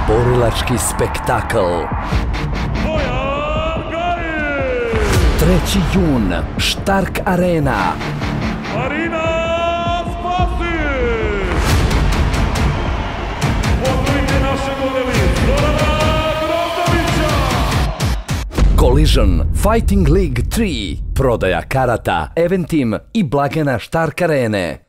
Borilački spektakl. 3. jun, Štark Arena. Marina Spasić! Pozdravite naše modeli Zorana Grozdovića! Collision Fighting League 3. Prodaja karata Eventim i Blagena Štark Arene.